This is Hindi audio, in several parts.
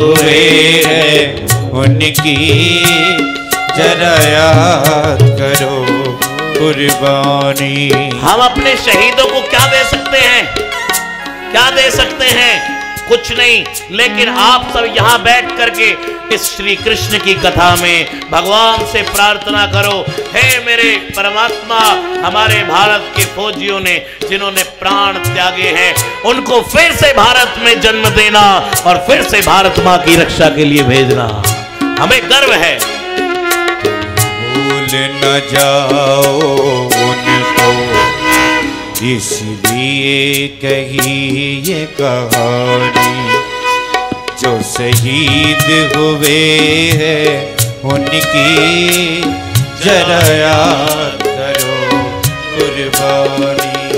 हुए हैं उनकी जरा याद करो कुर्बानी। हम अपने शहीदों को क्या दे सकते हैं? क्या दे सकते हैं? कुछ नहीं। लेकिन आप सब यहाँ बैठ करके इस श्री कृष्ण की कथा में भगवान से प्रार्थना करो, हे मेरे परमात्मा, हमारे भारत के फौजियों ने जिन्होंने प्राण त्यागे हैं उनको फिर से भारत में जन्म देना और फिर से भारत माँ की रक्षा के लिए भेजना। हमें गर्व है। भूल न जाओ उनको, इसलिए कही ये कहानी, जो शहीद हुए हैं उनकी जरा याद करो कुर्बानी।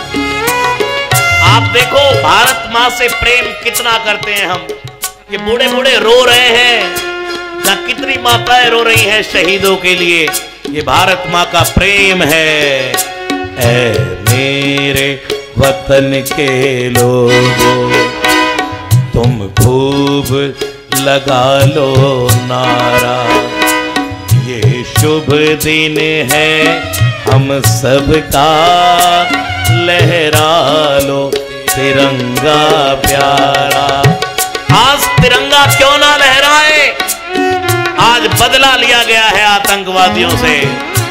आप देखो भारत माँ से प्रेम कितना करते हैं हम। ये बूढ़े बूढ़े रो रहे हैं, ना कितनी माताएं रो रही हैं शहीदों के लिए। ये भारत माँ का प्रेम है। ऐ मेरे वतन के लोगों, तुम खूब लगा लो नारा, ये शुभ दिन है हम सबका, लहरा लो तिरंगा प्यारा। आज तिरंगा क्यों ना लहराए? आज बदला लिया गया है आतंकवादियों से।